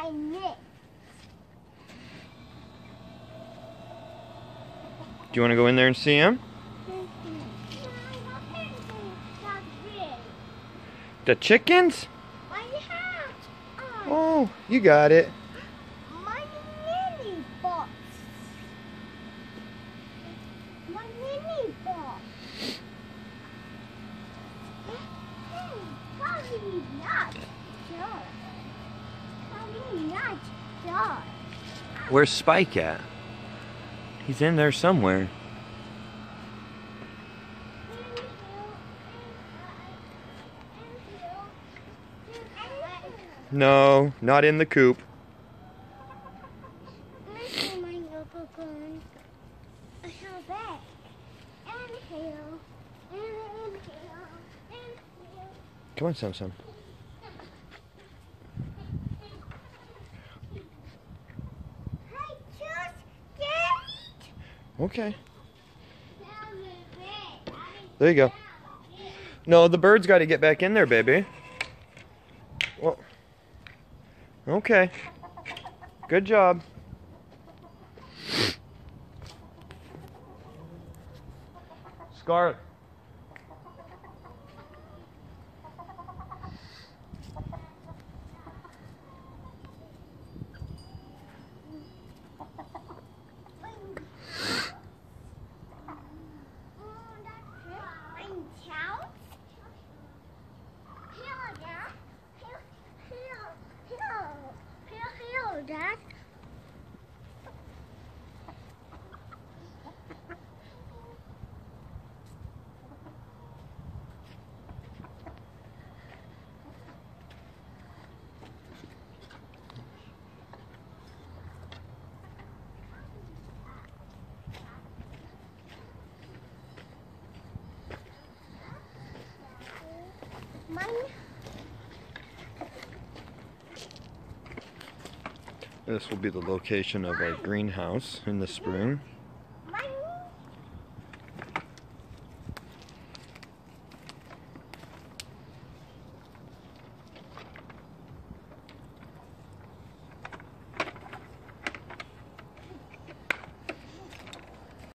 my neck. Do you want to go in there and see him? The chickens? My hat. Oh, you got it. My mini box. My mini box. Probably not George. Probably not George. Where's Spike at? He's in there somewhere. No, not in the coop. Come on, Sam Sam. Okay. There you go. No, the bird's got to get back in there, baby. Well, okay. Good job. Scarlet. Dad. Mine. This will be the location of our greenhouse in the spring.